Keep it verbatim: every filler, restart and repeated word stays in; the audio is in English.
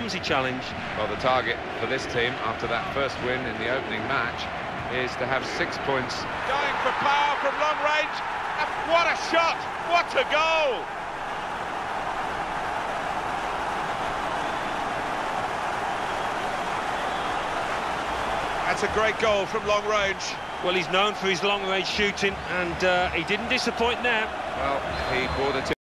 clumsy challenge. Well, the target for this team after that first win in the opening match is to have six points. Going for power from long range. And what a shot! What a goal! That's a great goal from long range. Well, he's known for his long-range shooting, and uh, he didn't disappoint now. Well, he brought it